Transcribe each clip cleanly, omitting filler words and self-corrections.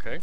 Okay.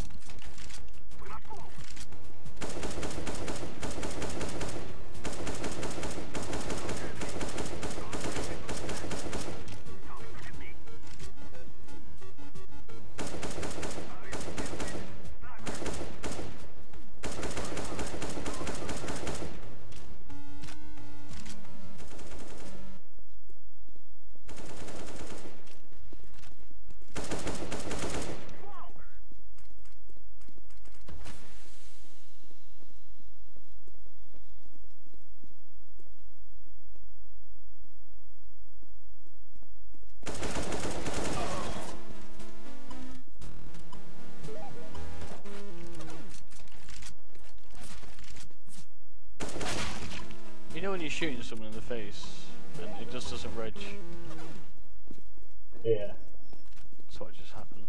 You know when you're shooting someone in the face and it just doesn't reg? Yeah. That's what just happened.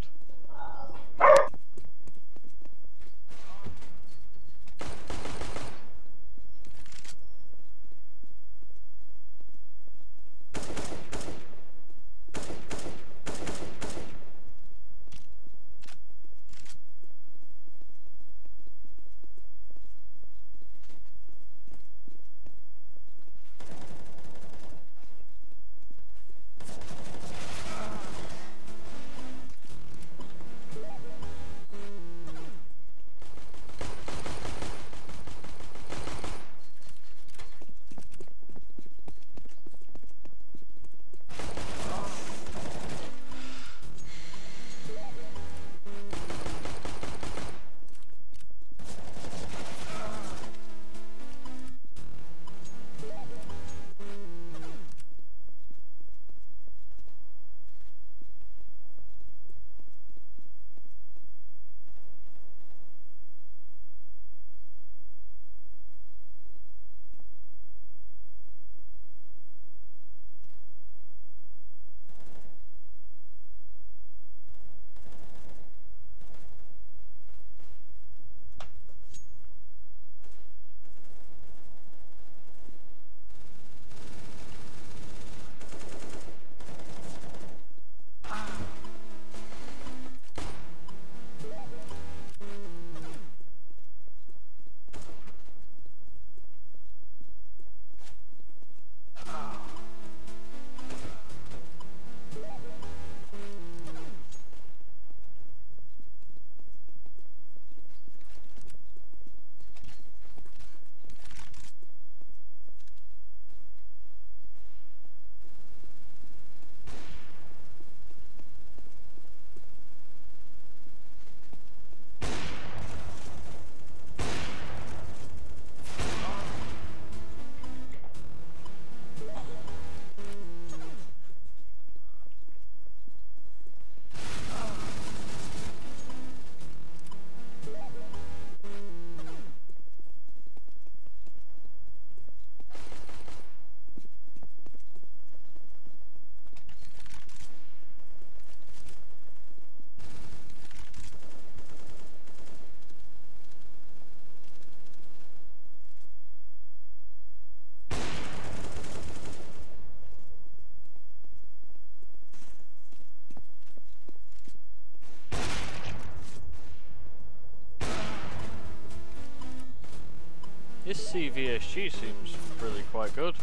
This CVSG seems really quite good.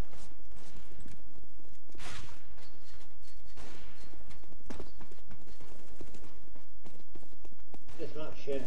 It's not shit.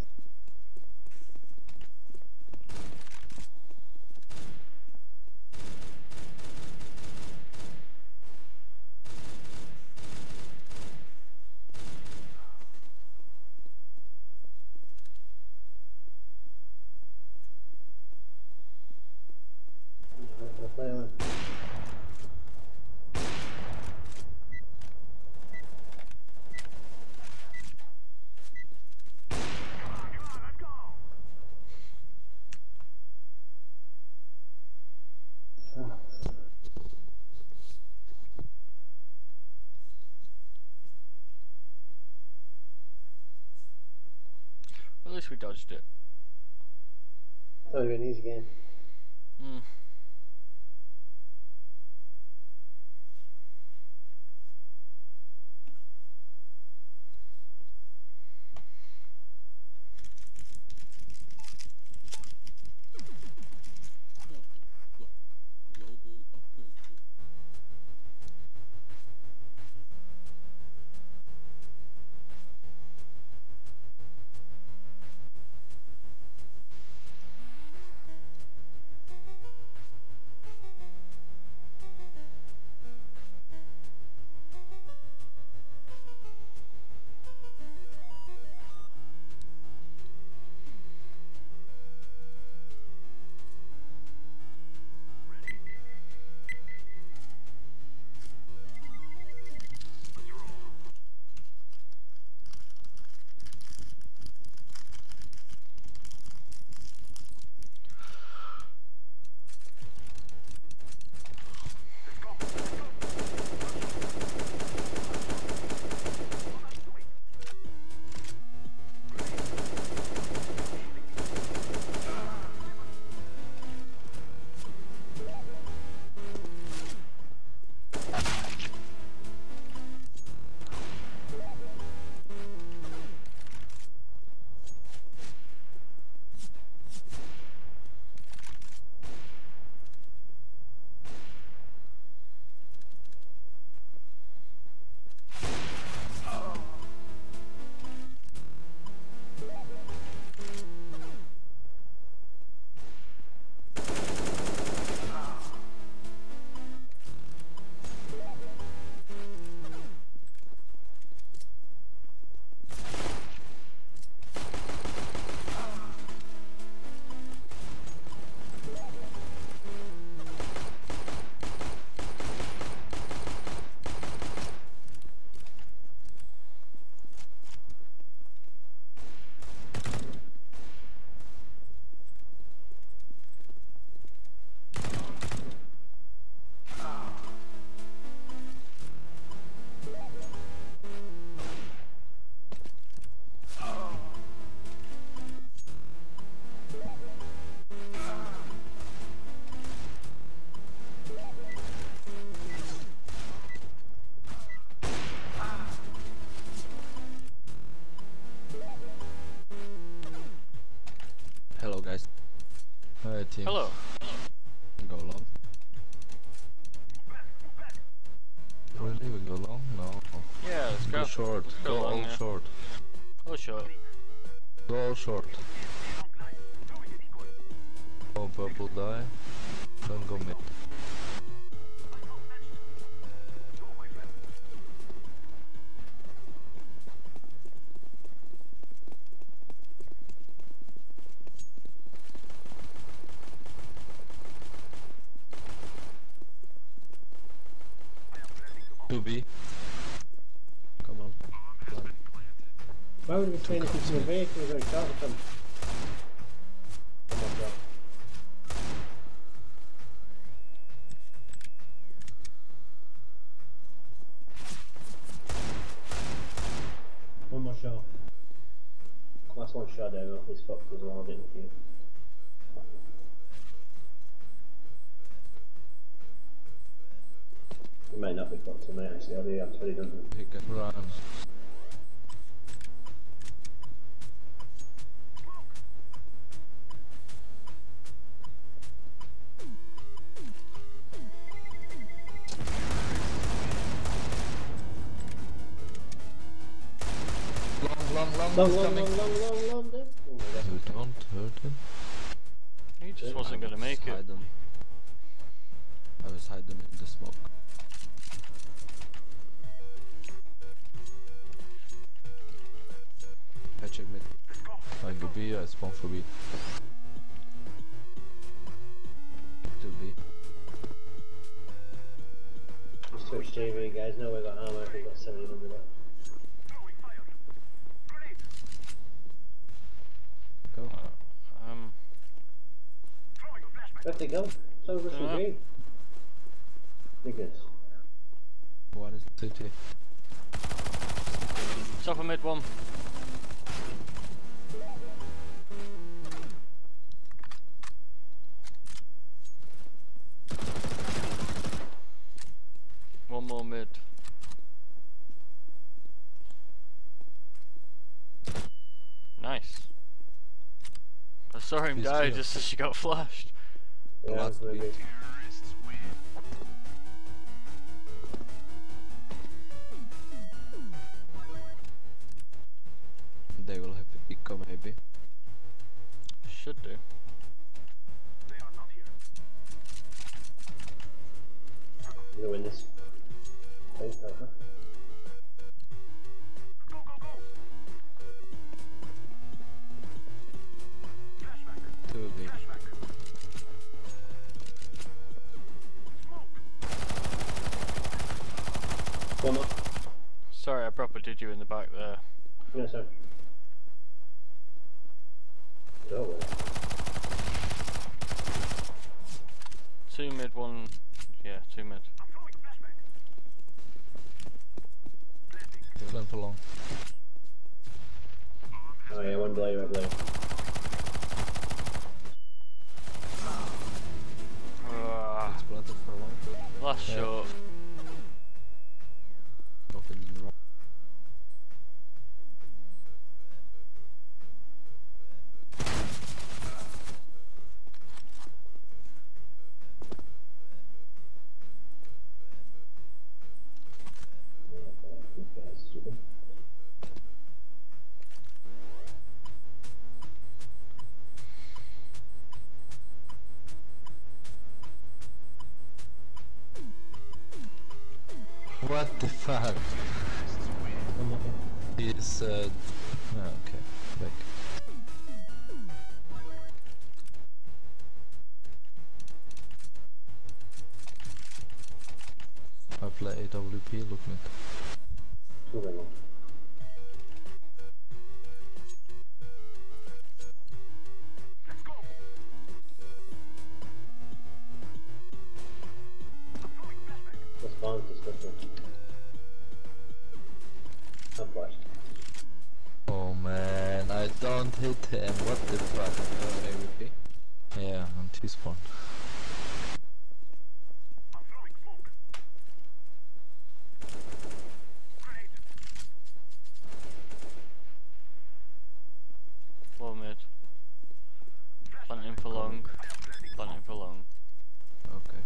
At least we dodged it. That would have been easy game. Hmm. short. Go long, all yeah. short. Oh, short. Go all short. Oh, purple die. Don't go mid. To B. Come on. Plan. Why would we say anything to the vehicle without shot with them? Oh my god. One more shot. Last one shot out, he's fucked as well, didn't you? He might not be fucked tonight actually, I'll be absolutely done. He can run. Long, Long, he's long, coming. long, dude. Oh my god. You don't hurt him. He just wasn't gonna make it. Hide them. I was hiding in the smoke. I check mid. I go B, I spawn for B. To B. Just switch TV guys, no way got armor if we've got 700 left. Go. Where'd they go? So Russian green. Biggest. One is city. Top of mid one. One more mid. Nice. I saw him He's die clear. just as she got flashed. Yeah, Last maybe. beat. They will have a eco maybe. Should do. I'm gonna win this. Thanks, Pepper. To B. One more. Sorry, I proper did you in the back there. Yeah, sorry. Oh, well. Two mid, one. Yeah, two mid. Plan for long. Oh yeah, one blade, right blade. Ah, Planted for long. last Yeah. shot. Open in the right. These guys, stupid. What the fuck? One more. He is okay. Back. I play AWP, look mid. Two of them. The spawn's disgusting. I'm flashed. Oh man, I don't hit him. What the fuck? AWP? Yeah, on T-spawn. One mid. Planting for long. Planting for long. Okay.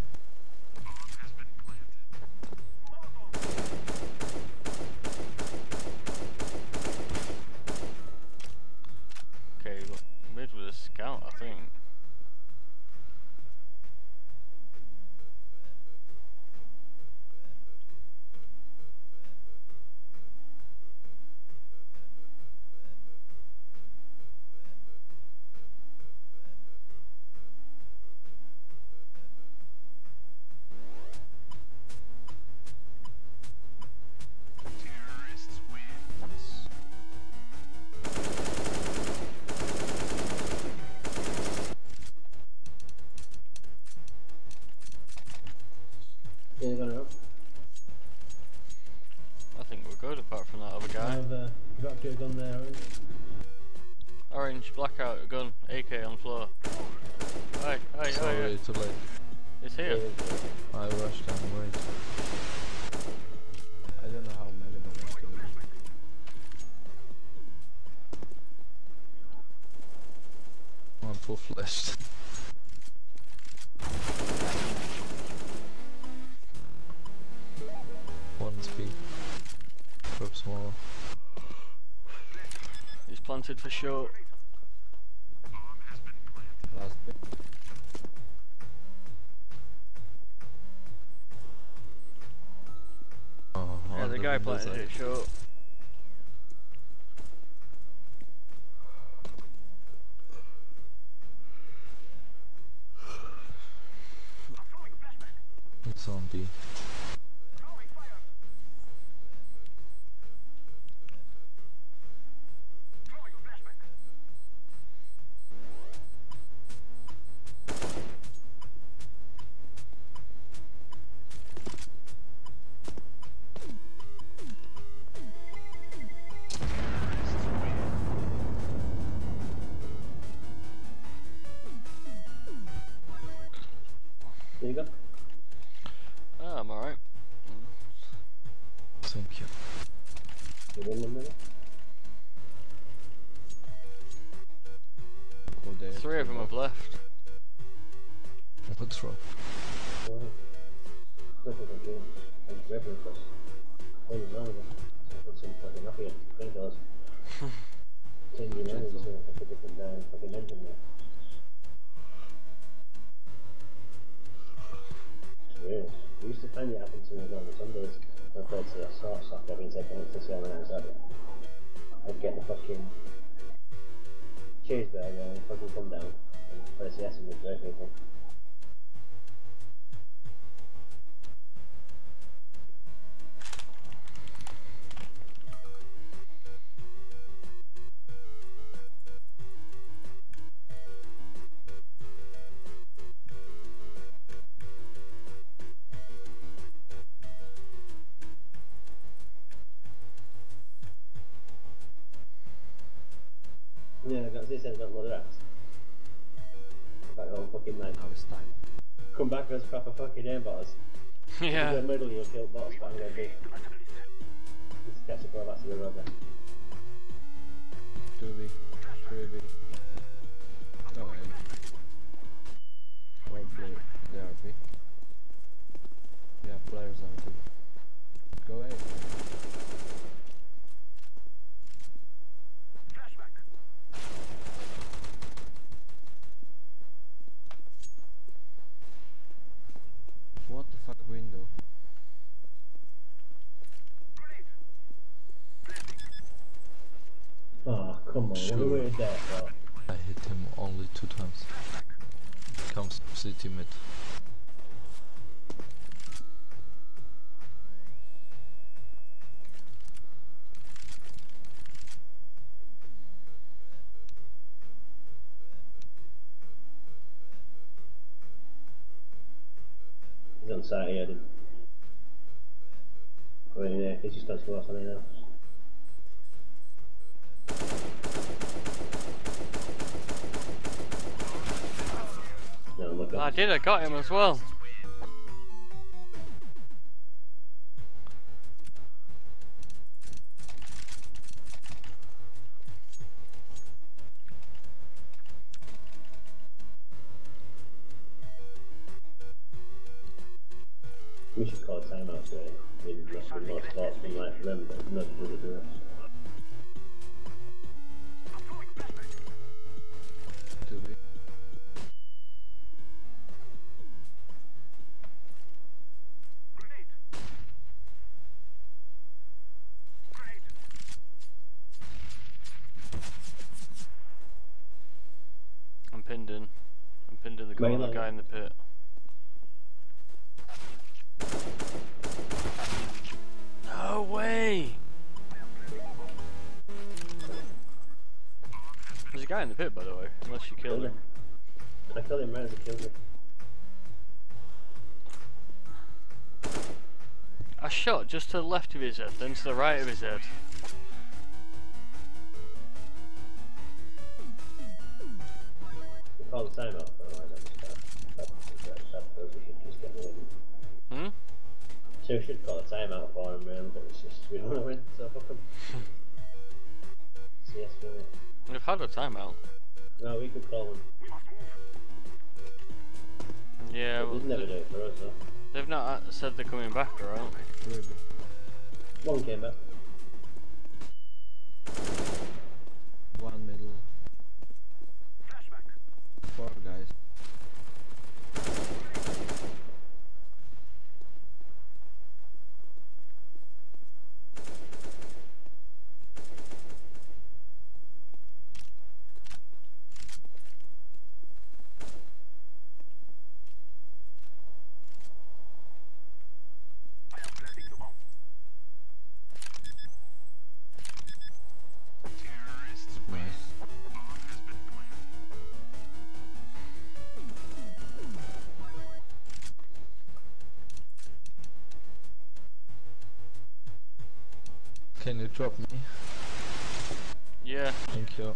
guy. You got a gun there, orange. Orange, blackout, gun, AK on floor. Hey, Sorry, too late. It's here. I rushed and wait. I don't know how many bullets to be. I'm full flashed. One speed. Perhaps more. He's planted for sure. Last bit. Yeah, the guy planted it short. It's on B. There you go. Ah, I'm alright. Thank you. You win one minute? Oh, there. 3 of them have left. What's wrong? Well, click with a game. And river plus. Oh, you're wrong again. So I put some fucking up here. Painkillers. 10 years old, so I put different fucking engine there. Really? We used to find it happen to me as well on Sundays. I played to a source after I've been taken up to see how many nights I'd I'd get the fucking cheeseburger and fucking come down and press yes and with great people. Yeah, I got this and got a lot of rats. Back all fucking night. Now it's time. Come back as proper fucking aimbotters. Yeah. In the middle you'll kill bots, but I'm gonna be. Just catch a ball back to the road there. 2B. 3B. No, one player. They are B. Yeah, players are B. Go A. What the fuck window? Oh, come on, Sure. what are we there for? I hit him only 2 times. Comes city mid. He's on site here, dude. I mean, yeah, he's just done to us on here now. No, my God. I got him as well. We should call a timeout for it. Maybe must be more sports from life for them, but nothing to do it. 2B. I'm pinned in. I'm pinned in the corner, Melee. guy in the pit. No way! There's a guy in the pit, by the way, unless you killed him. I killed him right as he killed me. I shot just to the left of his head, then to the right of his head. call the timeout for a while then. That shows we should just get moving. Hmm? So we should call a timeout for him really, but it's just we don't know when, so fuck him. CS minute. We've had a timeout. No, we could call one. Yeah, But well, they'd never do it for us though. they've not said they're coming back, right? Maybe. One came back. One middle. Four guys. Nice. Can you drop me? Yeah, Thank you.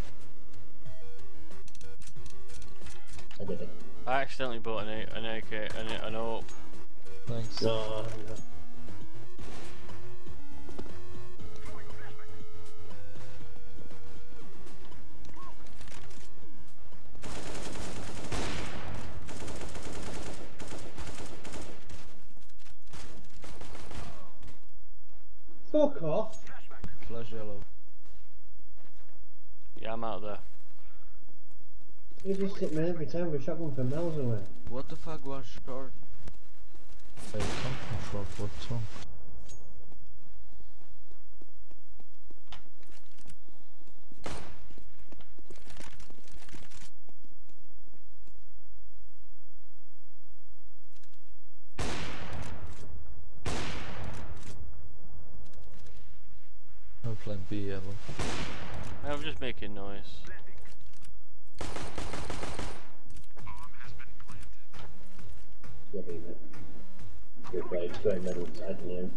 I did it. I accidentally bought an AK, an AWP. Thanks. No. Fuck off! Flash yellow. Yeah, I'm out there. You just hit me every time with a shotgun from miles away. What the fuck was short? I come from short, what's wrong? I'm playing B yellow. I'm just making noise. Yeah, be it. Good play, just going middle side in the end.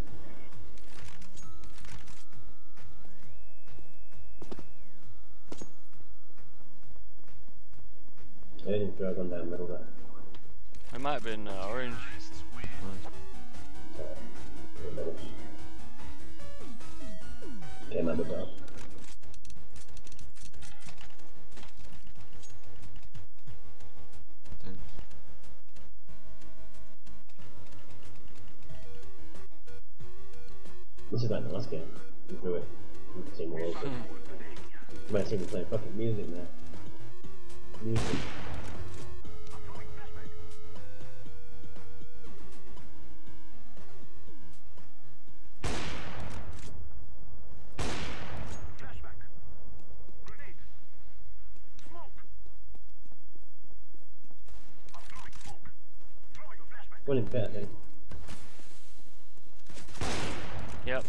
I didn't throw a gun down middle there. It might have been orange. Sorry. Good middle. Came out the top. Thanks. This is like the last game. We threw it. You can see more open. You might see me playing fucking music now. Music. One in pit, I think. Yep.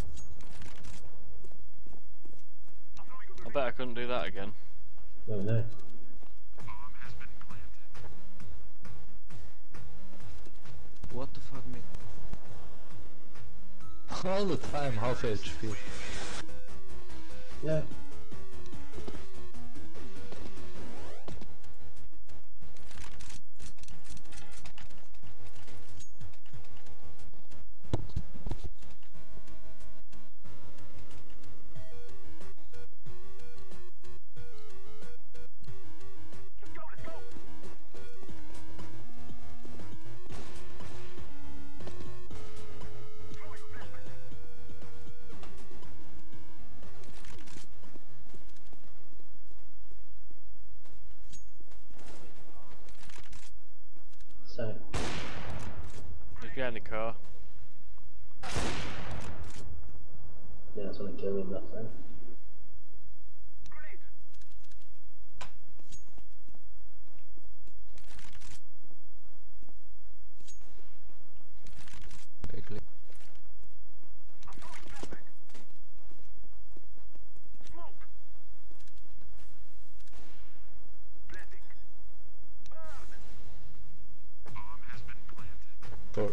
I bet I couldn't do that again. Oh no. What the fuck, mate? All the time, half HP. Yeah. So, He's behind the car. yeah, that's when I killed him last time. Quickly. Short.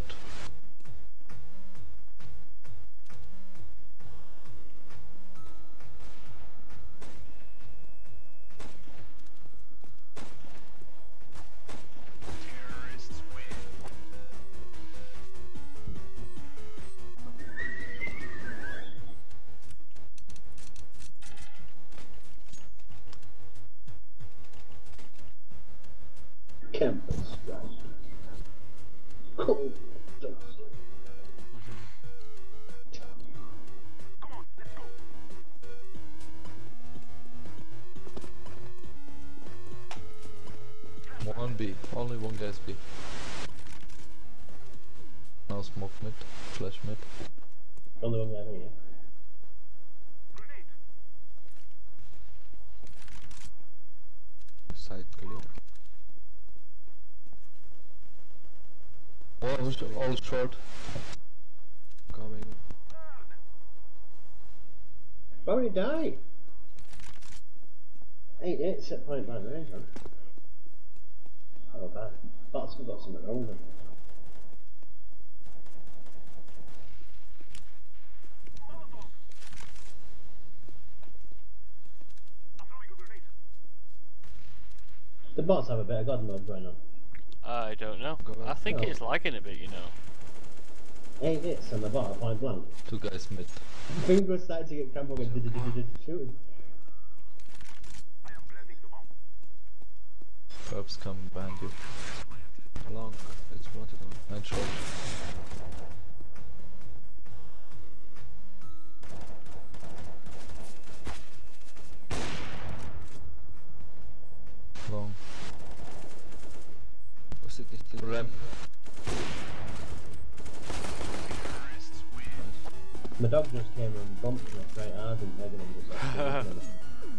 Campus strike. Cold dust. One B. Only one guy's B. No smoke mid. Flash mid. Only one guy here. Side clear. All short. Coming. Why would he die? 8 set point blank range, man. Oh, bad. Bots have got something wrong with him. The bots have a bit of god mode going on. I don't know. I think it's lagging a bit, you know. 8 hits on the bot at point blank. Two guys mid. Fingers started to get camera and shooting. Perhaps come behind you. Long. It's planted on. And short. Long. What's it? Ramp. My dog just came and bumped me right hard and Megan and just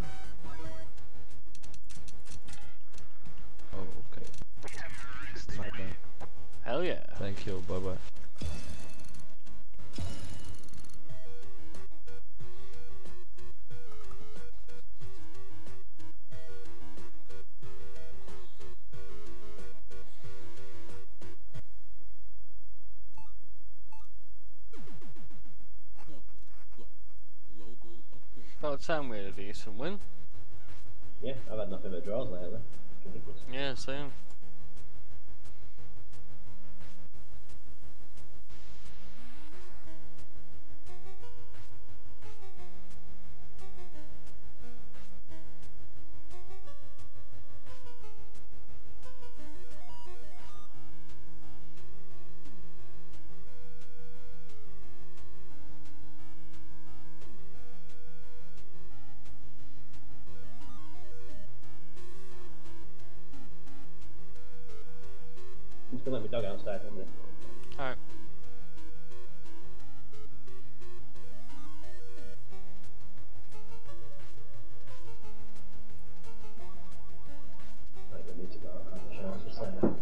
Oh, okay. My bad. Hell yeah. Thank you. Bye bye. About time we had a decent win. Yeah, I've had nothing but draws lately. It's ridiculous. Yeah, same. I'm just gonna let my dog outside for a minute. Alright. I don't need to go out and have a shower, just like that.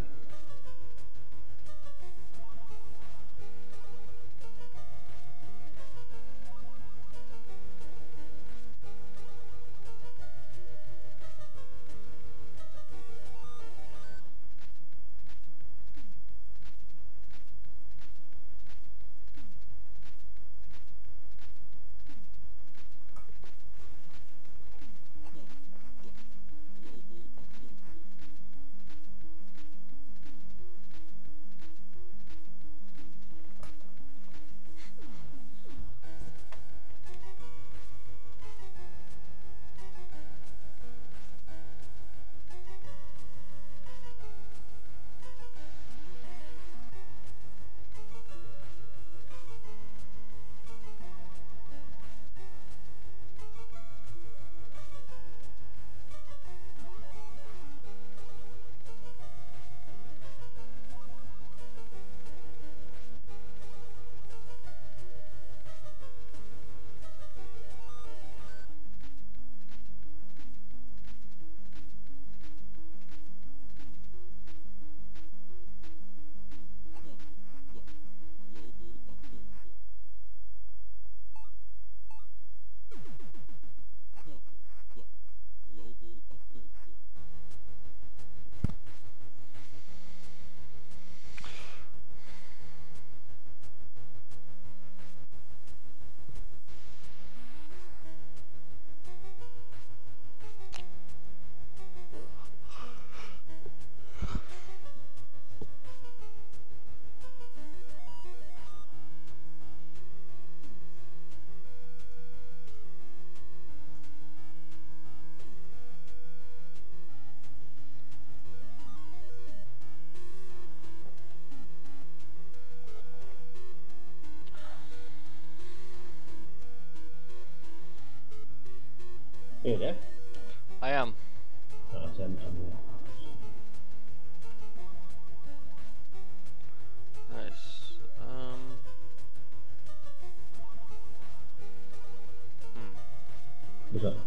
You there? I am. Oh, I'm there. Nice. What's up?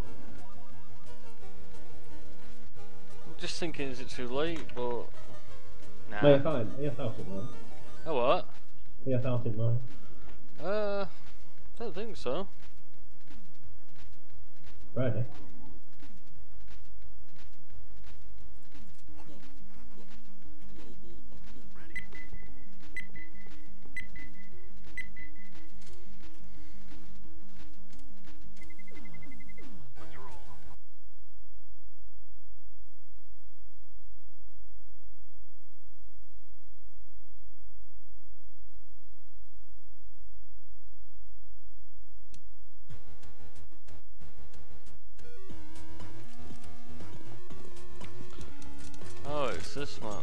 I'm just thinking, is it too late? But nah. No, you're fine. You're fine, man. Oh what? You're fine, man. Don't think so. Right. Oh, it's this one.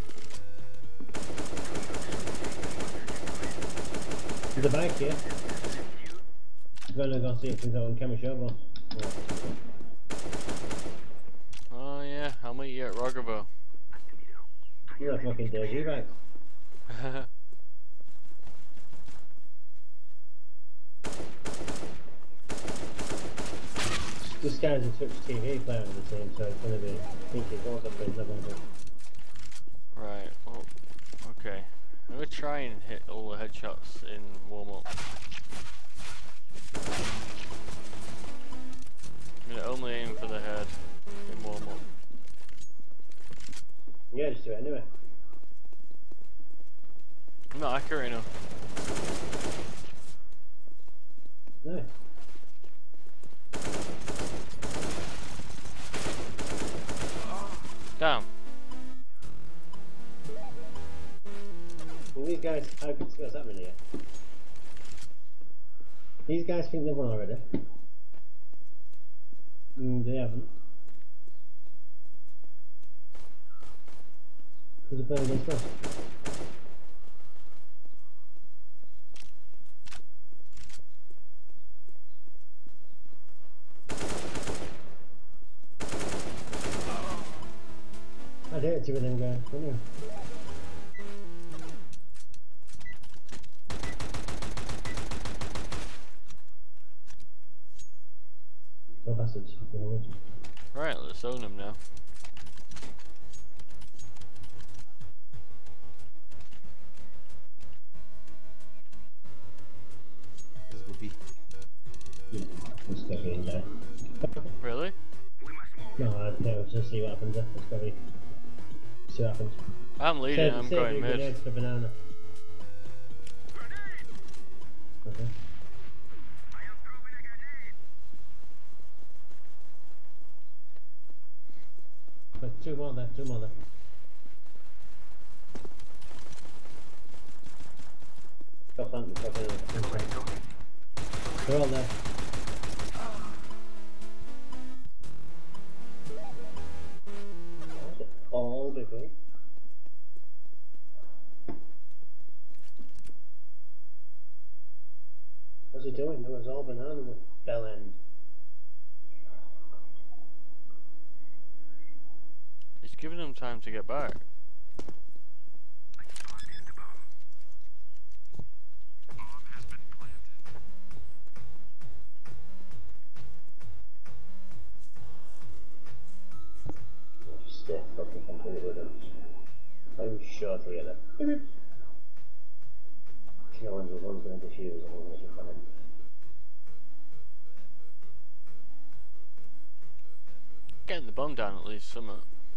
There's a bike here. I'm gonna go see if there's on camera show. Oh yeah, I'll meet you at Roggerville. You're a fucking DG bike. This guy's a Twitch TV player on the team, so it's gonna be. I think he's also playing something. Right. Well, okay. I'm gonna try and hit all the headshots in warm up. I'm gonna only aim for the head in warm up. Yeah, just do it anyway. I'm not accurate enough. No. Damn. Well, these guys, how good skills that many yet? These guys think they've won already. They haven't. Who's playing against us? I did it to them guys, didn't you? Oh, bastards. Right, let's own him now. Let's go B. Yeah, let's go in there. Really? No, I think let's just see what happens. Let's go in. See what happens. I'm leading, I'm going mid. Grenades for banana. Okay. But two more there, two more there. Got planted, got planted. They're all there. All big. What's he doing? There was all banana at the bell end. It's giving him time to get back. Stiff fucking completely with him. I'm sure to get it. You know, one's going to defuse and one's going to find. Getting the bomb down at least, somewhat.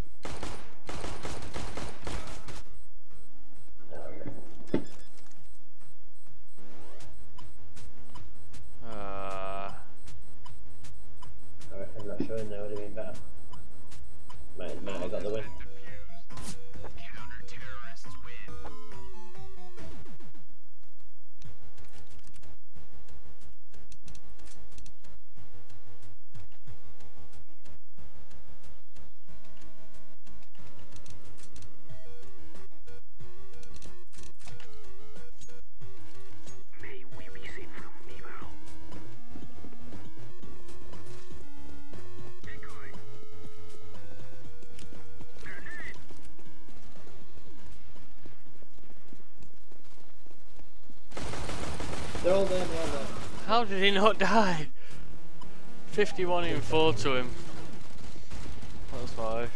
Alright, I'm not sure now would have been better. Might have got the win. Well done, well done. How did he not die? 51 in 4 to him. That's 5.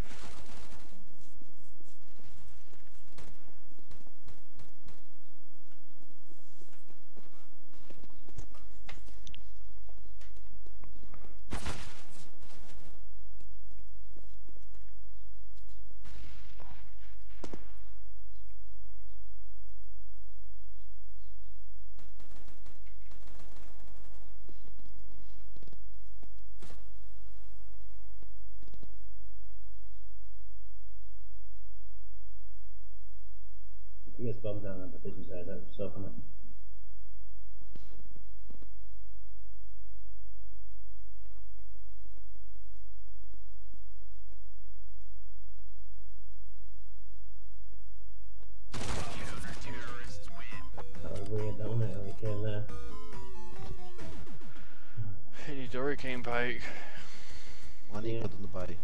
He gets bombed down on the vision side, that was so funny. That was weird, that wasn't it, how he came there. Hit your hurricane bike. One equal on the body.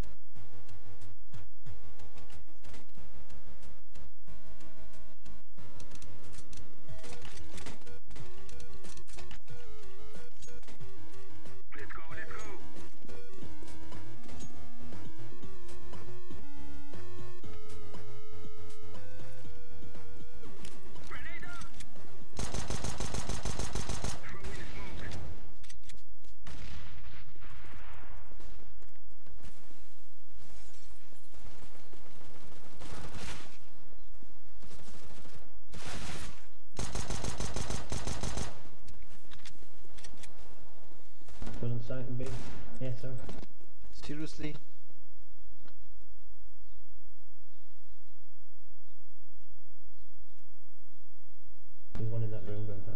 Put on site and be. Yeah, sir. Seriously? There's one in that room, Grandpa.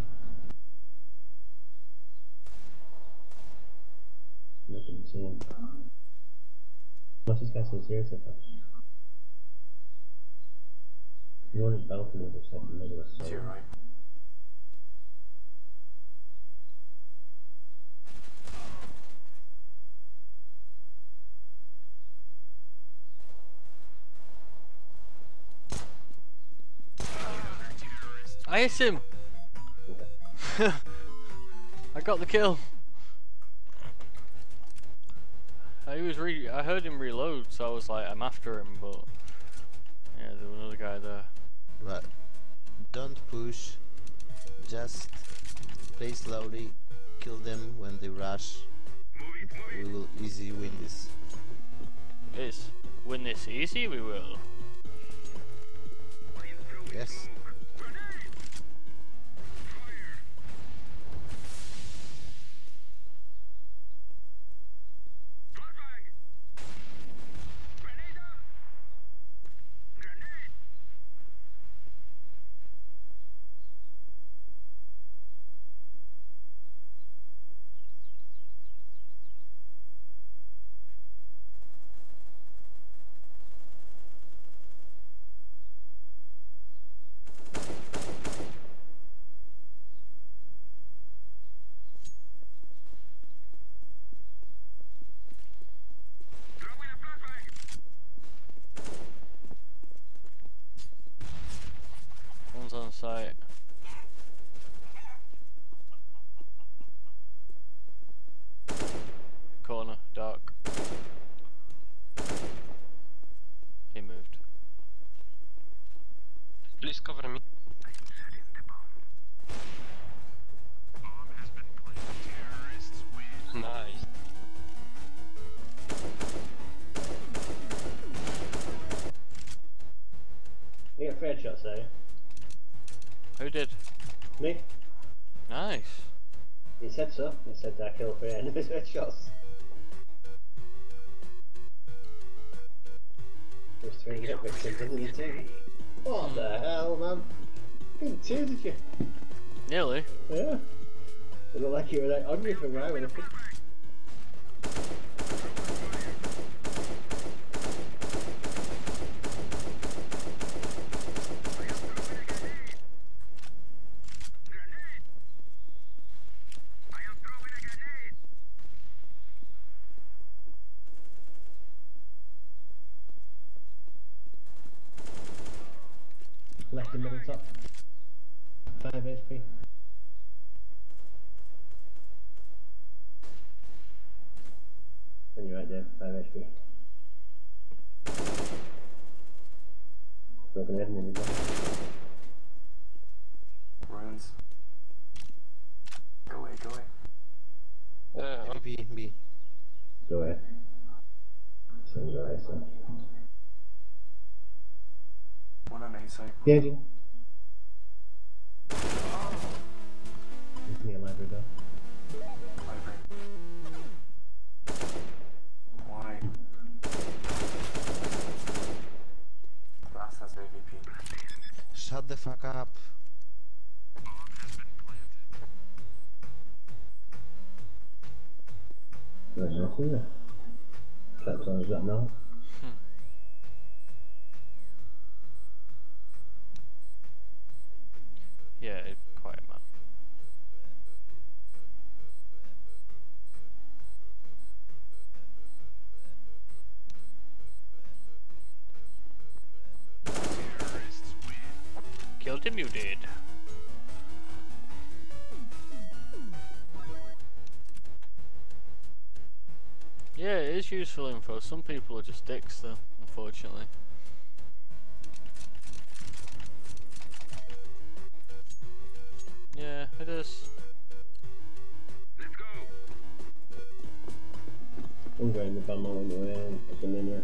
Nothing to see him. What's this guy so serious about? There's one in the balcony, looks like in the middle of the soul. Right. I hit him! I got the kill. I heard him reload, so I was like, I'm after him, but yeah, there was another guy there. Right. Don't push. Just play slowly. Kill them when they rush. We will easy win this. Win this easy, we will. Yes. One's on site. Corner, dark. He moved. Please cover me. Nice. You get fair shots there, yeah? Who did? Me? Nice. He said so. He said I kill for end of his headshots. There's 3 get victims in the team. What the hell, man? You did 2, did you? Nearly. Yeah. It looked like you were like on you from right when I picked. Left and middle top. 5 HP. Dave. 5 HP. Broken head and then Runes. Go away, go away. B, B. go ahead. Send your eyes up. One on A side. Yeah, Jim. It's near library though. Library. Why? Brass has AVP. Shut the fuck up. Right now, see ya. Trapped on, is that now? Yeah, quiet man. Killed him, you did. Yeah, it is useful info. Some people are just dicks though, unfortunately. Yeah, it is. Let's go! I'm going to bum on the way in at the minute.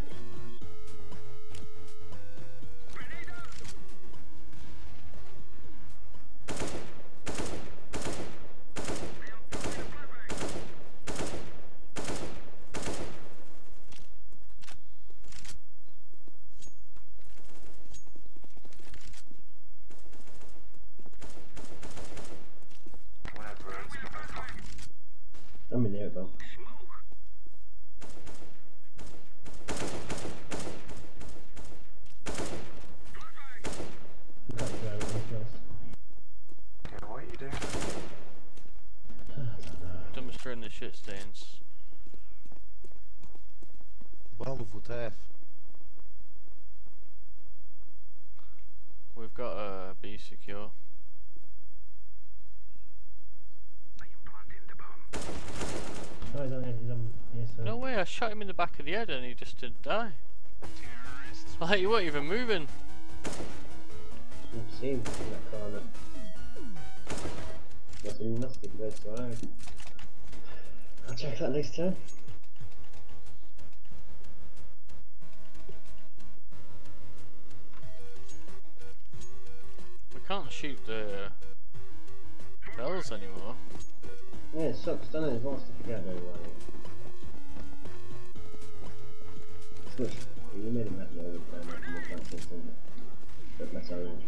I'm in there, bro. Okay, what are you doing? Demonstrating the shit stains. Bomb WTF. We've got a B secure. Oh, he's on here, so. No way, I shot him in the back of the head and he just didn't die. Like, you weren't even moving. Didn't see him in that corner. Must be nasty if that's alright. I'll check that next time. We can't shoot the bells anymore. Yeah, it sucks, doesn't it? There's lots to forget about it. Switch. You made him happy all the time after the practice, didn't it? But that's orange.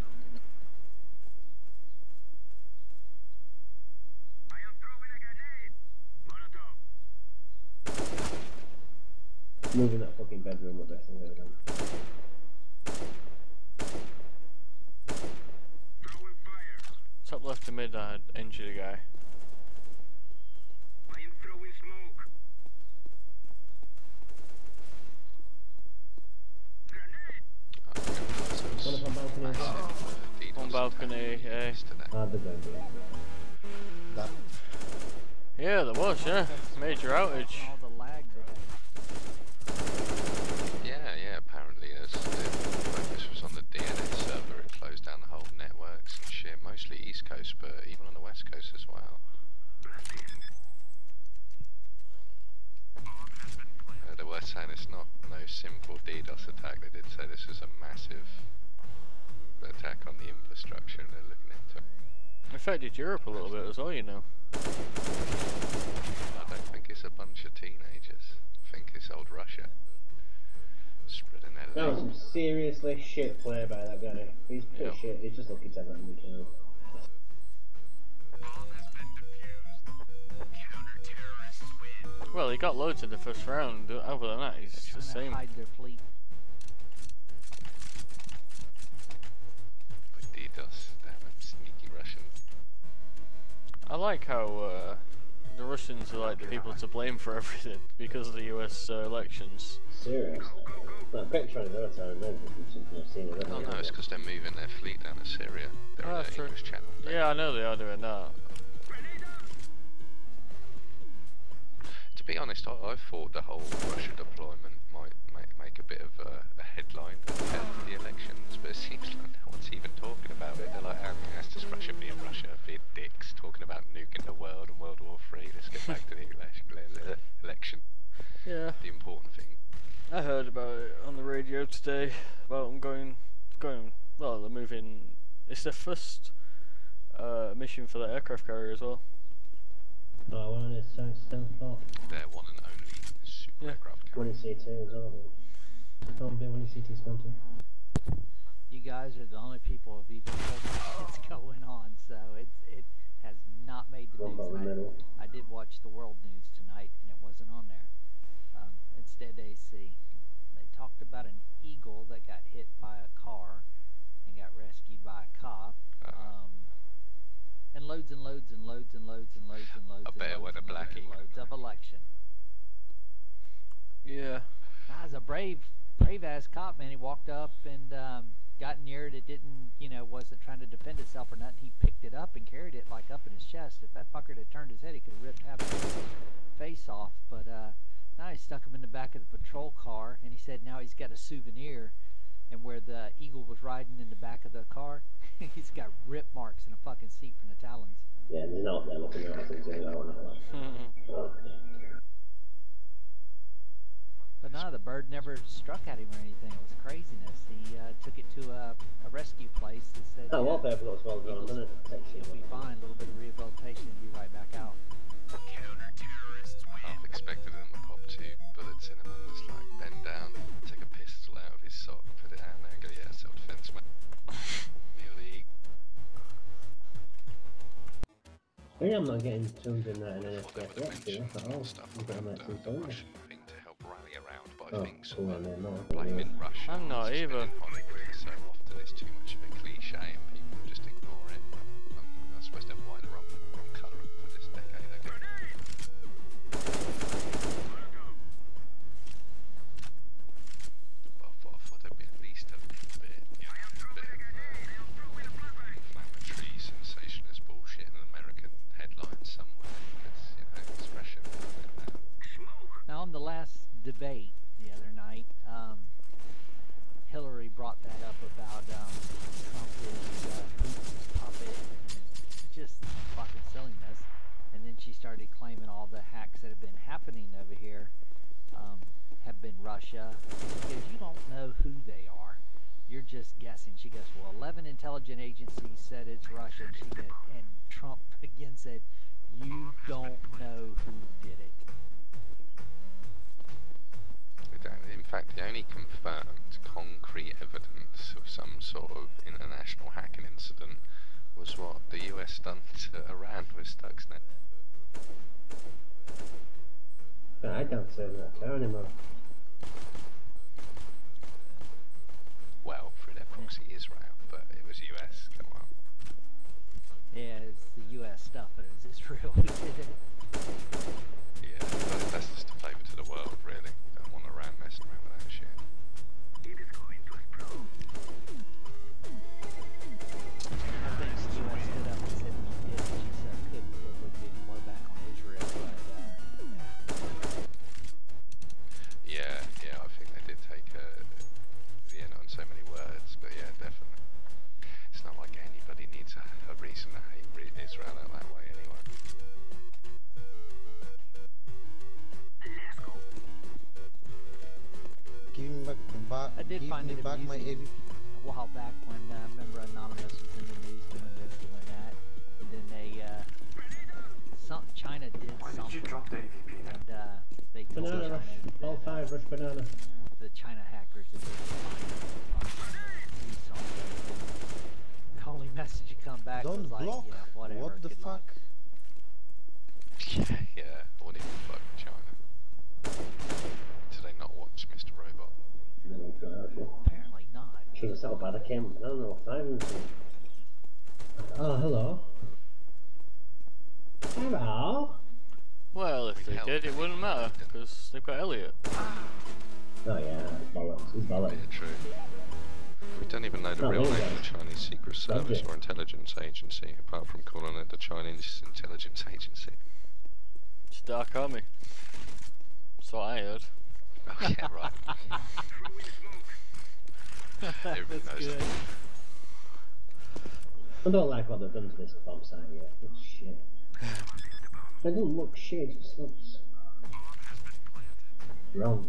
I am throwing a grenade! Molotov! Moving that fucking bedroom up, best thing I've ever done. Throwing fire! Top left to mid, I had injured a guy. I am throwing smoke! One up on balcony as well. On balcony, yeah. Ah, they're going to be. Yeah, there was, yeah. Major outage. Yeah, apparently the focus was on the DNS server, it closed down the whole networks and shit, mostly East Coast, but even on the West Coast as well. They were saying it's not no simple DDoS attack, they did say this was a massive attack on the infrastructure and they're looking into it. Affected Europe a little bit as well, you know. I don't think it's a bunch of teenagers, I think it's old Russia. Spreading their That was some love. seriously shit play by that guy. He's pretty Yep. shit, he's just lucky to have that many kills. Well, he got loads in the first round. Other than that, he's the same. But DDoS, damn it, sneaky Russian. I like how the Russians are like the people to blame for everything because of the US elections. Seriously? No, I'm pretty sure they're not telling them from something I've seen. Oh no, it's because they're moving their fleet down to Syria. They're Oh, on that's the true. English channel. Yeah, I know they are doing that. To be honest, I thought the whole Russia deployment might make a bit of a headline ahead of the elections, but it seems like no one's even talking about it. They're like, oh, that's just Russia being dicks, talking about nuking the world and World War III. Let's get back to the election. Yeah. The important thing. I heard about it on the radio today. About them going. Well, they're moving. It's their first mission for the aircraft carrier as well. Oh, one of the stealth part. Their one and only super aircraft One carrier. in C2 as well. Can't be one in C2 sponsor. You guys are the only people who've even told me what's going on, so it has not made the One by the news. middle. I did watch the world news tonight, and it wasn't on there. Instead, they talked about an eagle that got hit by a car and got rescued by a cop. And loads and loads and loads and loads and loads and loads. A bear with a black eagle. Loads of election. Yeah. That was a brave ass cop, man. He walked up and got near it. It didn't, wasn't trying to defend itself or nothing. He picked it up and carried it like up in his chest. If that fucker had turned his head, he could have ripped half his face off. But now he stuck him in the back of the patrol car, and he said now he's got a souvenir. And where the eagle was riding in the back of the car, he's got rip marks in a fucking seat from the talons. Yeah, there's not there looking at us and going on. But no, the bird never struck at him or anything. It was craziness. He took it to a rescue place and said, Oh, wallpaper looks well drawn, doesn't it? He'll be fine. A little bit of rehabilitation and be right back out. Half expected them to pop 2 bullets in him and just like bend down, take a pistol out of his sock, put it out there and go, yeah, self-defense, mate. Maybe I'm not getting tuned in that in an FPS yet, that's all. Stuff I'm getting around that the too Russian thing to help rally around, but I Oh, think cool, sort of man, no. blaming Russia. I'm not It's just either. been in Hollywood so often, it's too much of a cliche and people just ignore it. I'm supposed to have wine the wrong colour for this decade, I guess. Well, I thought there'd be at least a little bit, a bit of inflammatory, sensationalist bullshit in an American headline somewhere, because, it's Russia. Now, on the last debate the other night, Hillary brought that up about Trump is Putin's puppet and just fucking silliness. And then she started claiming all the hacks that have been happening over here have been Russia. She goes, you don't know who they are. You're just guessing. She goes, well, 11 intelligence agencies said it's Russia. And, and Trump again said, you don't know who did it. In fact, the only confirmed concrete evidence of some sort of international hacking incident was what the US done to Iran with Stuxnet. But I don't say that there anymore. Well, through their proxy Israel, but it was US, come on. Yeah, it's the U.S. stuff, but it was Israel who did it. Yeah, that's just a favour to the world, really. Don't want Iran messing around with that shit. I think the U.S. stood up and said we did, she said couldn't, there wouldn't be any more back on Israel, but Yeah, I think they did take on so many words, but yeah, definitely. It's not like anybody needs a reason to hate Israel out that way anyway. Give me back, I did give find me it back my amusing AVP. a while back when remember Anonymous was in the news doing this, doing that, and then they China did something, and they told Banana China rush, all that, 5 rush banana. the China hackers that the only message you come back Don't was like, block. yeah, whatever. What the good luck. fuck? Yeah, I wouldn't even fuck with China. Do they not watch Mr. Robot? Apparently not. She was settled by the camp, I don't know, 5 Oh, hello. Hello. Well, if they did, it wouldn't matter, because they've got Elliot. Oh yeah, bollocks, he's bollocks. Yeah, true. We don't even know the Oh, real there name you of the go. Chinese Secret Service Subject. or Intelligence Agency, apart from calling it the Chinese Intelligence Agency. It's Dark Army. what I heard. Oh yeah, right. Everyone That's knows good. that. I don't like what they've done to this bomb site yet. It's shit. It doesn't look shit, it just looks wrong.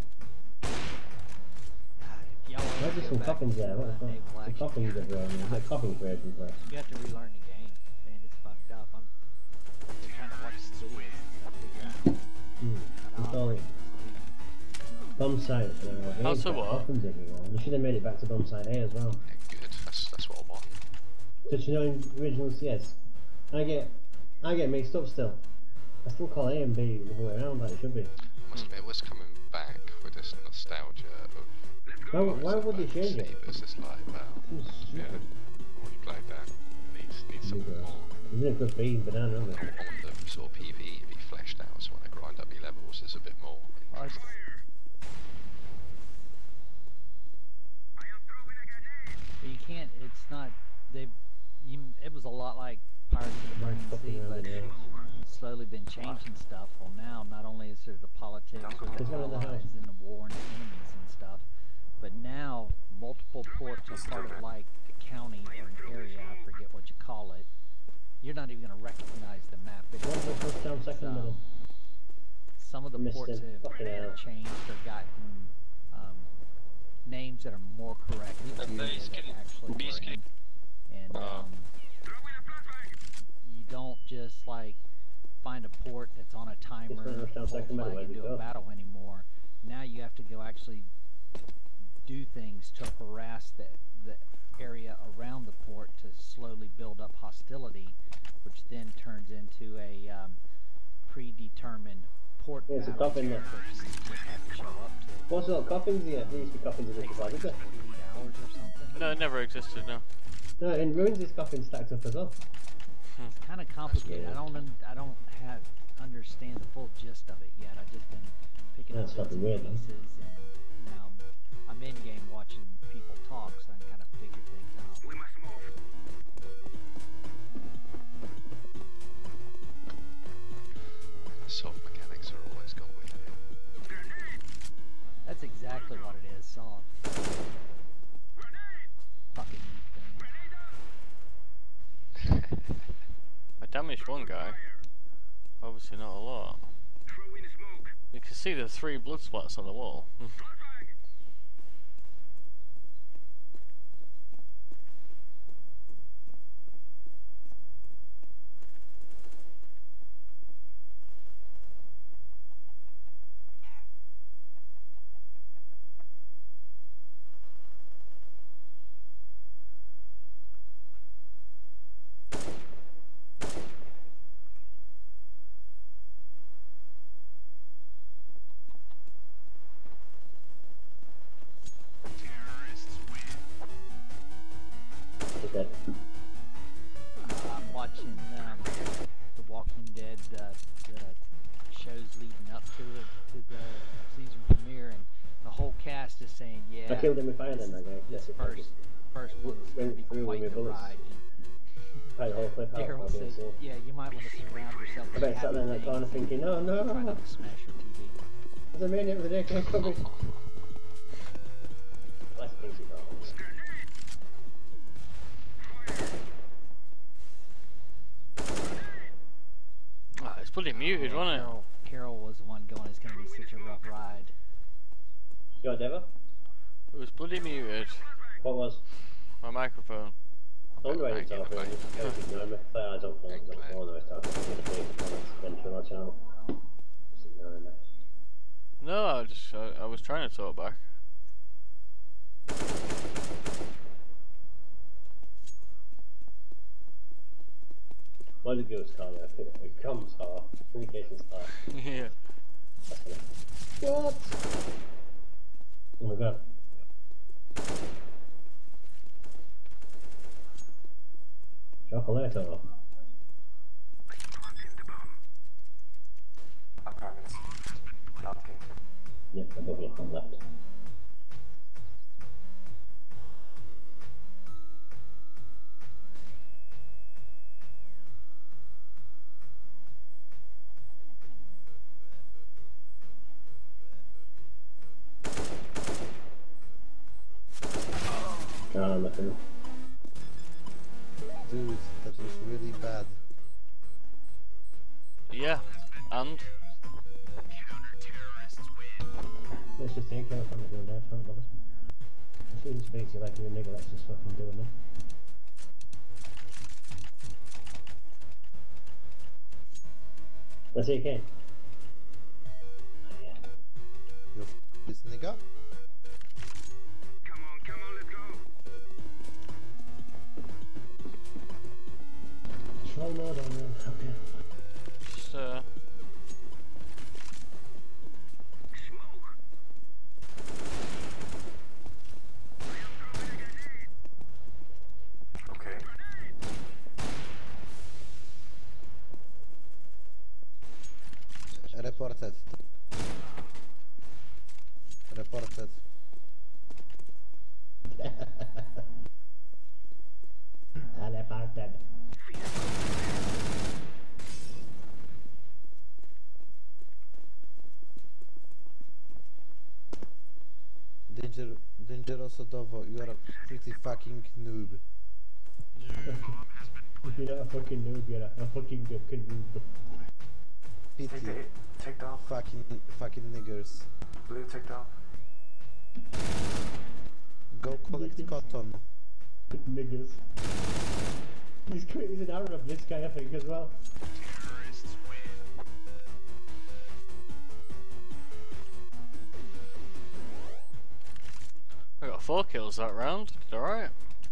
Y'all Why is there some coffins there? What the fuck? Some coffins are wrong. There's no coffin creation for us. You have to relearn the game, man. It's fucked up. I'm trying to watch the videos and figure out how We to call it operate. bomb site. How's the what? Coffins everywhere. You should have made it back to bomb site A as well. Yeah, good. That's what I want. Because you know in original CS, I get mixed up still. I still call A and B the other way around like it should be. I must admit, it was coming back with this nostalgia of. Why would they change it? It's just like, well, It's yeah, stupid. I already played that. It needs something Yeah. more. Isn't it good for eating banana, isn't it? I want the sort of PvE to be fleshed out, so when I grind up your levels, there's a bit more interest. But you can't. It's not. It was a lot like Pirates of the Burning Sea, but slowly been changing stuff. Well, now not only is there the politics with the allies and the war and the enemies and stuff, but now multiple ports are part of like a county or an area. I forget what you call it. You're not even going to recognize the map. What's the first down, second middle? Some of the Missed ports it. Fucking hell. have changed or gotten names that are more correct to that actually were in. And you don't just like find a port that's on a timer and full flag and do a battle anymore. Now you have to go actually do things to harass the area around the port to slowly build up hostility, which then turns into a predetermined port Yeah, it's a battle coffin there. that you just have to show up to. What's the coffins here? There used to be coffins in this Takes as well, like did 48 there? hours or something. No, it never existed, no. No, in Ruins this coffin stacked up as well. It's kind of complicated. I don't understand the full gist of it yet. I've just been picking That's up bits fucking and weird, pieces, and now I'm in game watching people talk, so I can kind of figure things out. The soft mechanics are always gone with it. That's exactly what it is, soft. Fucking you fans. I damaged one guy. Obviously not a lot. You can see the 3 blood splats on the wall. Okay. I'm watching The Walking Dead, the shows leading up to it, to the season premiere, and the whole cast is saying, yeah, I killed him with fire then, that guy. this Yes, first one's going to be through quite with the bullets. ride. Fight the whole clip out. Daryl said, obviously. yeah, you might want to surround yourself I with bet he sat there in that happy corner things thinking, no, and try no. not to smash your TV. As a maniac with an AK coming. Let's think it out. Ah, it's bloody muted, wasn't it? Carol was the one going, it's going to be such a rough ride. You got Devo? It was bloody muted. What was? My microphone. Don't write it off, really. Don't ignore me. Say, I don't know. I don't know. I'm going to take it from this eventual channel. Just ignore me. No, I was trying to talk back. What did Ghost call it? It comes off. Communications off. Yeah. What? Oh my god. Chocolate. Yep, above you on left. the film. Dude, that was really bad. Yeah, and Let's just take care of what we're doing there, front of us. As soon as it speaks you like you're a nigger, let's just fucking do it, man. Let's see again. Oh, yeah. You this nigga? Come on, let's go. Slow mode on then, okay. just Smoke. Okay. Reported. Reported. Teleported. Dangeroso Davo, you are a pretty fucking noob. You're not a fucking noob, you're a fucking noob. Pity. Take down. Fucking niggers. Blue, take down. Go collect cotton. Niggas. He's an Arab, this guy, I think, as well. I got 4 kills that round. Did alright.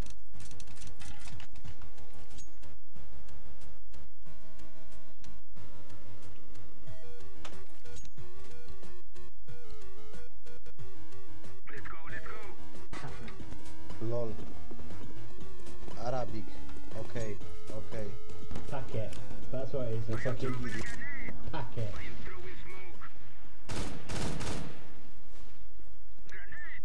Let's go. Lol. Arabic. Okay. Packet. That's what it is, a fucking packet. I am throwing smoke. Grenade.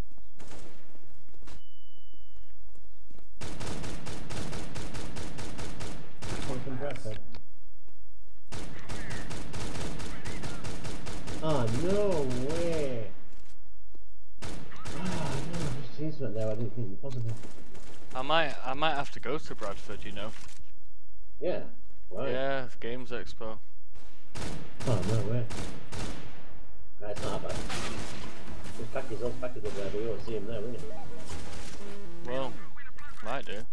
Fucking Bradford. Oh, no way! Ah, no, I just seen something there I didn't think was possible. I might have to go to Bradford, you know. Yeah, right. Yeah, Games Expo. Oh, no way. That's not bad. Those packages over there, but you won't see them there, will you? Well, might do.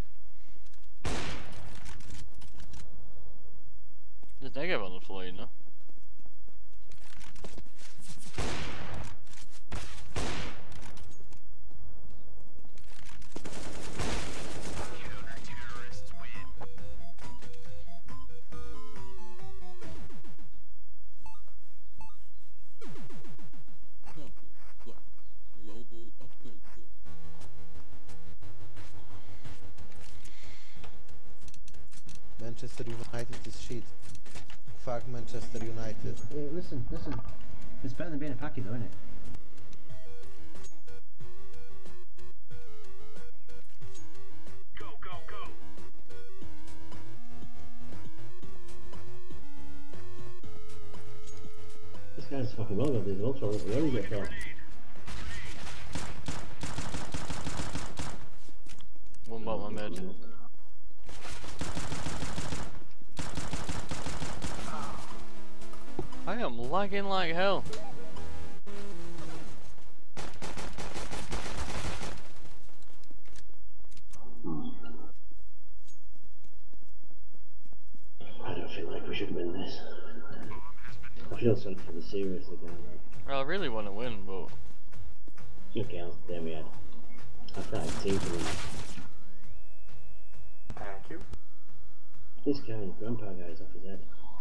There's negative on the floor, you know. Manchester United is shit. Fuck Manchester United. Hey, listen. It's better than being a packet, though, isn't it? Go. This guy's fucking well got these ultra. Where do you get from? One bot my mid. I am lagging like hell. I don't feel like we should win this. I feel sorry for the serious again. Well, I really want to win, but Okay, there we are. I've got a team to win. Thank you. This guy's grandpa guy's off his head.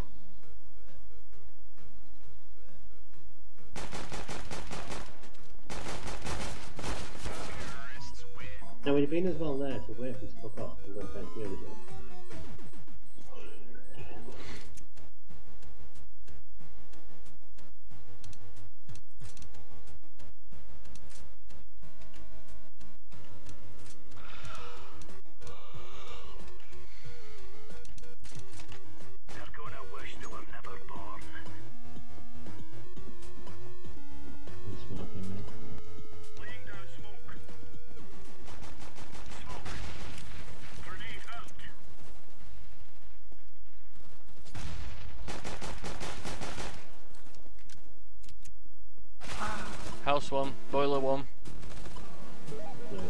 Now we'd have been as well there to wait for him to fuck off and go and try and kill it. They're gonna wish they were never born. I'm smoking, man. Laying down smoke. House one, boiler one. No.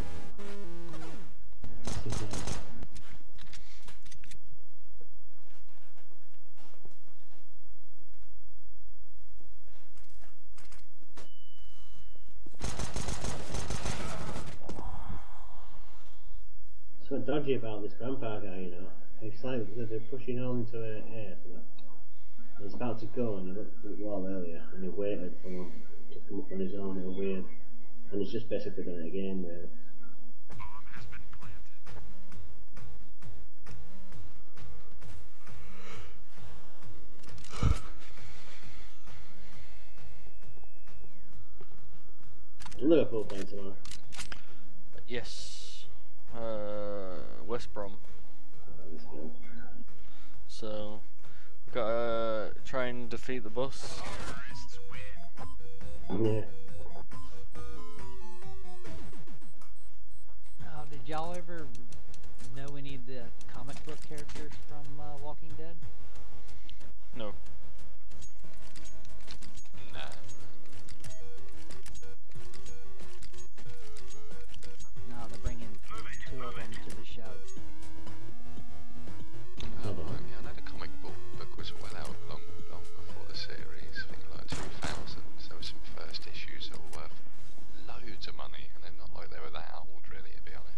So dodgy about this grandpa guy, you know. It's like they're pushing on to air for that. He's about to go and he looked at the wall earlier and he waited for him to come up on his own. It was weird. And he's just basically done it again, really. Liverpool playing tomorrow. Yes. West Brum. So we've got to try and defeat the bus. Yeah. Did y'all ever know any of the comic book characters from Walking Dead? No. Nah. No, they're bringing 2 of them to the show. Oh, right, yeah, I know the comic book was well out long before the series. I think like 2000s. There were some first issues that were worth loads of money, and they're not like they were that old, really, to be honest.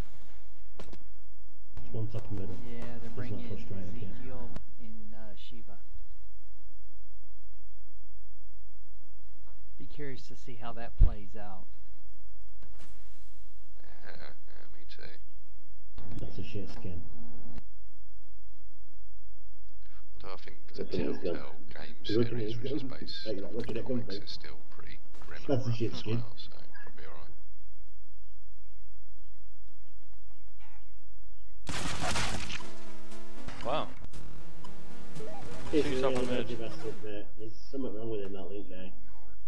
One top and middle. Yeah, they're It's bringing not pushed right up yet. Ezekiel and Shiva. Be curious to see how that plays out. Yeah, me too. That's a shit skin. Although I think the Looking at his gun. Telltale game Looking at series, his which is gun. based Like that, on looking at comics, gunplay. is still pretty grim and That's a rough shit as skin. well, so probably alright. Wow. He's Seems a up really on dodgy edge. bastard, mate. There's something wrong with him, that link guy.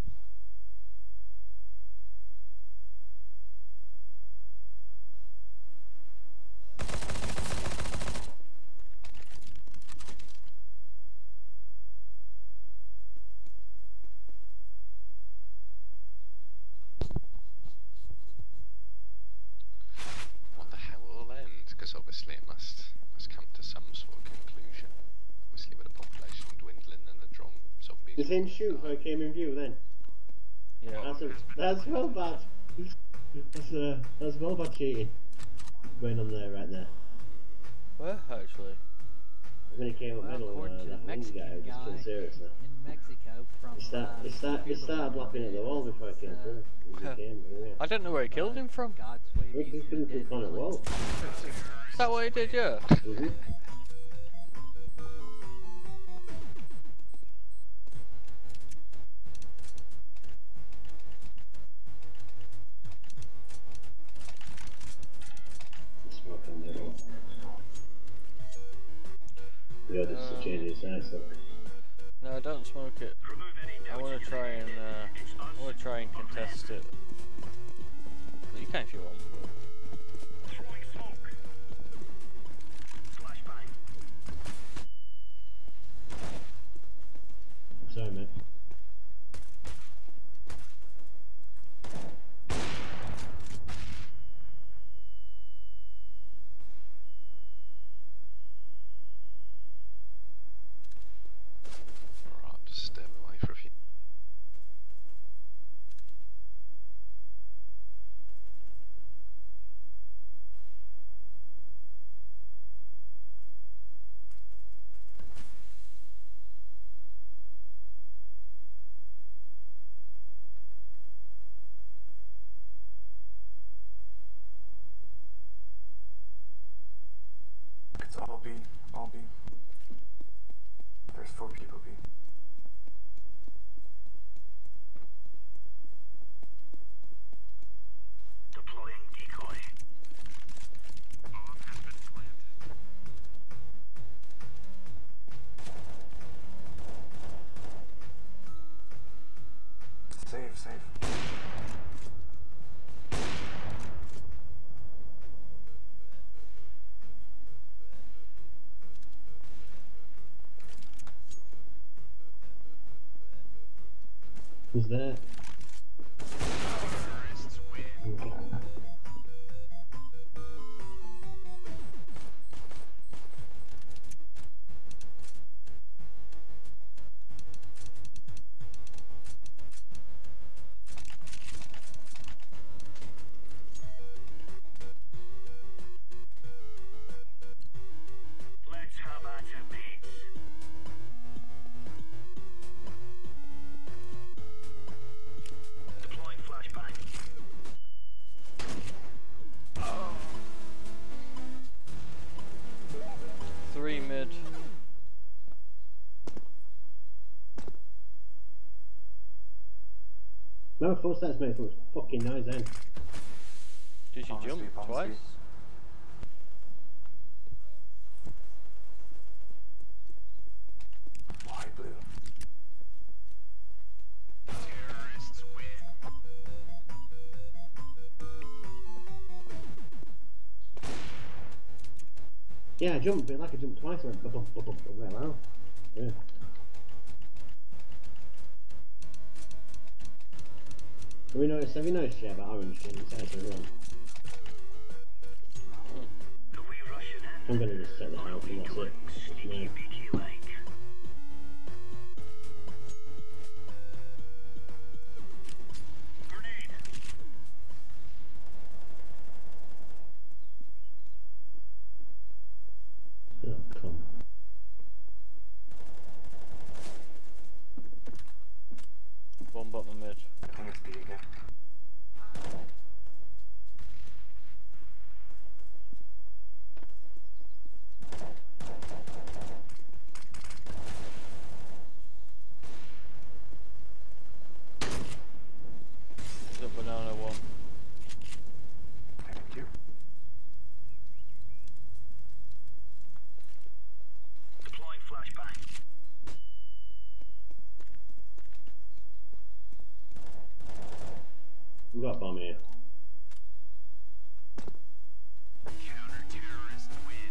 What the hell will end? Because obviously it must come to some sort of conclusion. Obviously with the population dwindling and the zombies. The same shoot how it came in view then. Yeah. That's well bad. That's well bad cheating. Going on there, right there. Where actually? When he came up Well, middle, according to the that link Mexican guy was just guy being serious now. in Mexico from He started lapping at the wall before he came through. He came through, I don't know where he killed him from. God's way of He using couldn't the dead click on to it cleanse wall. Is that what he did? Yeah. Mm-hmm. Smoking middle. Yo, this is changing his eyes, look. No, don't smoke it. I want to try and contest it. But you can if you want. Throwing smoke. Flashbang. Sorry, mate. Alright, just step away for a few. It's all B. All B. There's 4 people B. Deploying decoy. Save. Who's there? Okay. Let's have at it, mates. Deploying flashbang. 3 mid. No, footsteps mate, was fucking nice then. Did you Palm jump speed, palm twice? speed. Why blue? Yeah, I jumped, but like I jumped twice, I went bump, bump, bump, bump, wow. Yeah. Have you noticed yet about orange in the centre as well? Are we rushing in? I'm gonna just set the house and that's it. Sneaky No. beaky like. Grenade. Oh, come. One bottom mid. I think it's B again. Is it banana one? Thank you. Deploying flashbang. We've got a bomb here. Counter-terrorist win.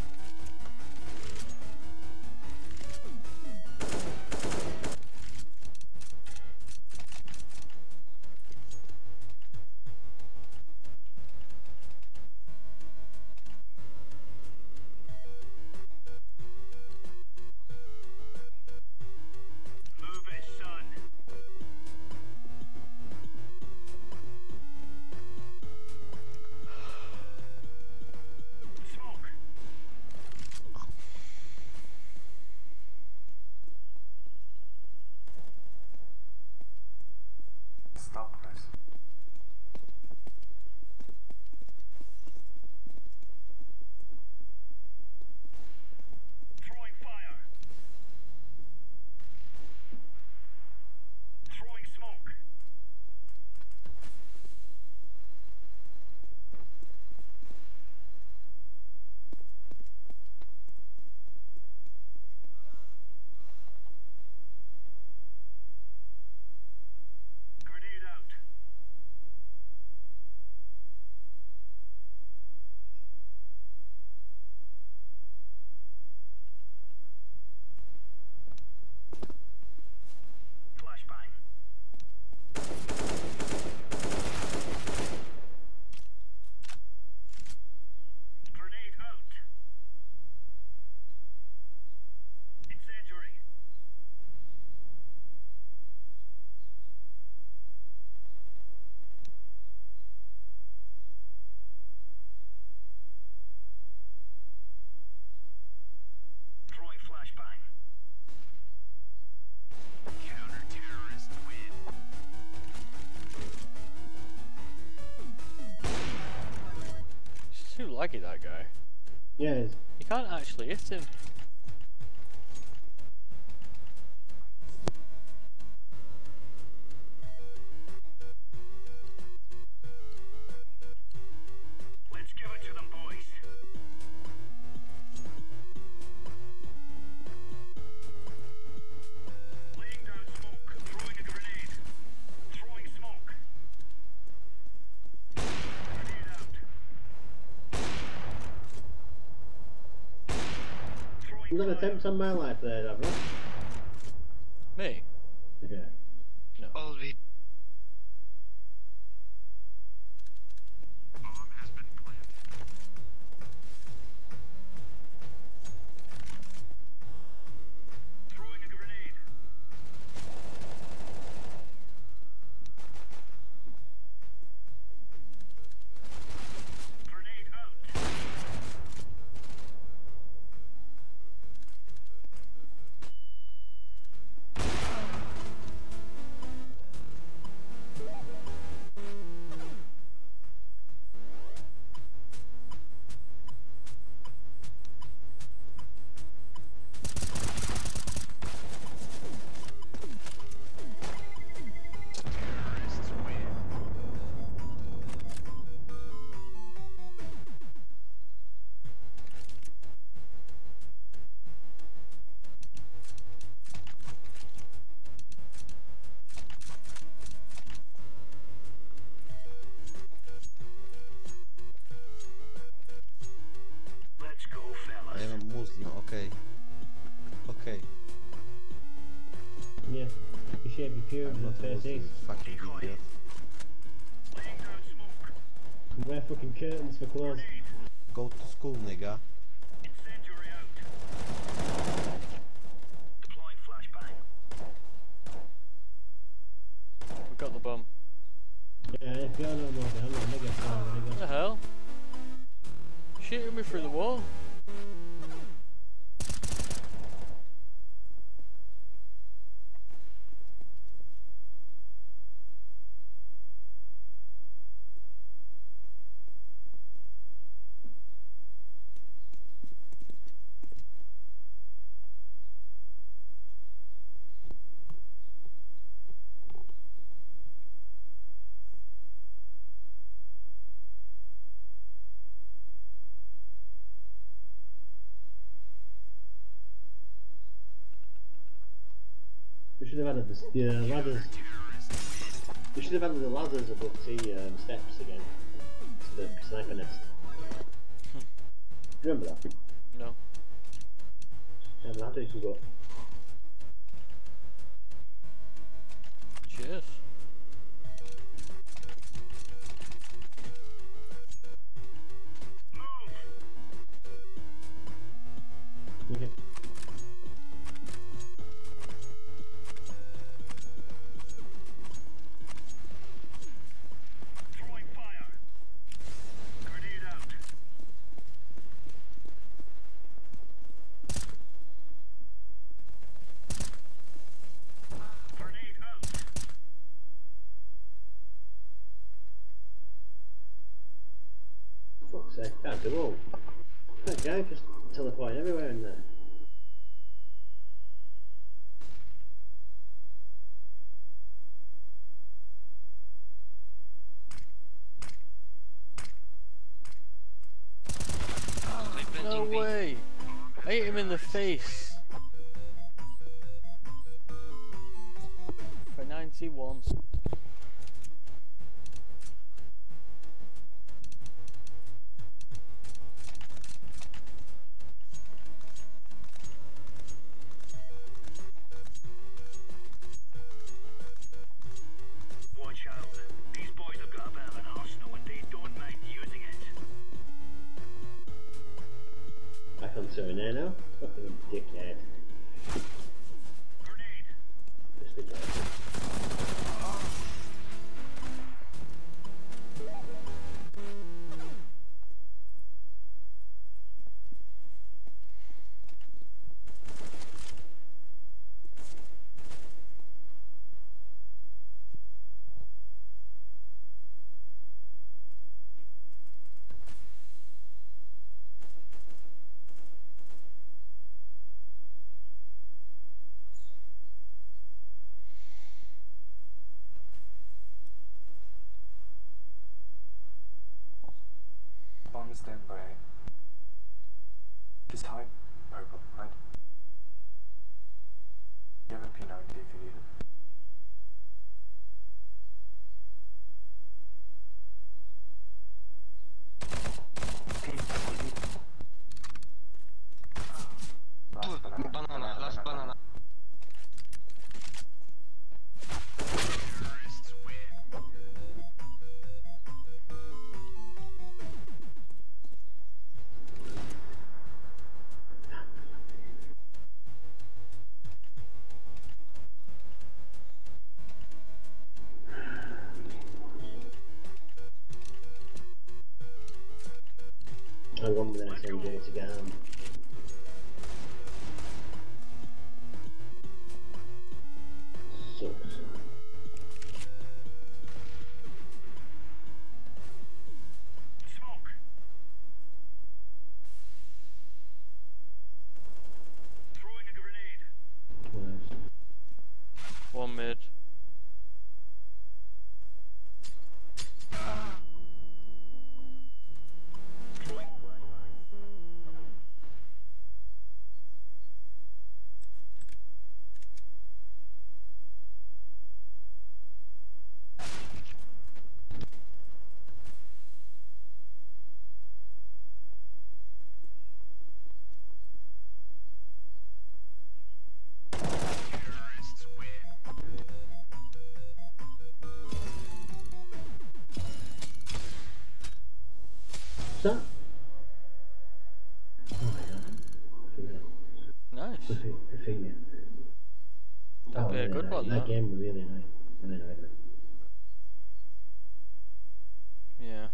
Move it, son. Smoke. Stop, guys. Throwing fire. Throwing smoke. Grenade out. Flashbang. Grenade out. Incendiary. Throwing flashbang. Counter-terrorist win. He's too laggy, that guy. Yeah, it's You can't actually hit him. Let's give it to them, boys. Laying down smoke. Throwing a grenade. Throwing smoke. Grenade out. Throwing you got fire. attempts on my life there, Davo. Me? Okay. No. I'll be cubes I'm and not able face to east. fucking idiot. Laying down smoke. Wear fucking curtains for clothes. Go to school, nigga. Incendiary out. Deploying flashbang. We got the bomb. Yeah, if you're no more down, I'm gonna get started. What the hell? Shooting me through the wall. We should have added the ladders. We should have added the ladders above the steps again. To the sniper nest. Do you remember that? No. Yeah, ladder you can go. Cheers. Okay. Throwing fire. Grenade out. Grenade out. Fuck's sake, can't do all. That guy just teleporting everywhere in there. No way! I hit him in the face. For 91. Watch out. These boys have got a bit of an arsenal and they don't mind using it. Back on Serenade now. Fucking dickhead. Grenade. Just be careful. Bomb is then by just hide purple, right? You have a P90 if you need it. Last banana. I'm going with an SMG to get him. Sucks. Smoke. Throwing a grenade. Nice. One mid. Throwing flashbang. that? Oh my god. Nice. Defeat you. That'd be a good one, that that. game was really nice. Really nice. Yeah.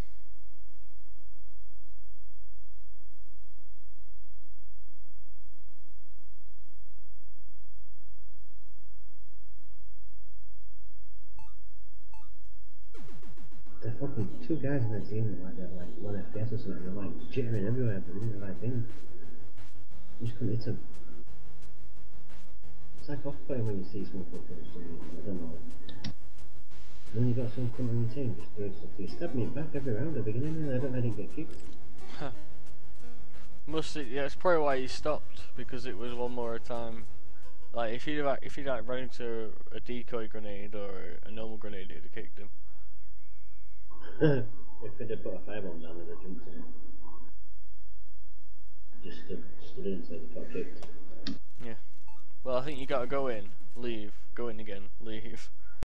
There's fucking two guys in the team like they're like 1 FPS or something, they're like jittering everywhere but doing the right thing. You just couldn't hit them. It's like off-putting when you see someone fucking I don't know. And then you got someone coming on your team just doing stuff. You stab me back every round at the beginning and I don't let him get kicked. Yeah, it's probably why he stopped, because it was one more time. Like if he'd like run into a decoy grenade or a normal grenade, it'd have kicked him. If they'd have put a firebomb down and they jumped in, just stood in so they got kicked. Yeah. Well, I think you gotta go in, leave, go in again, leave.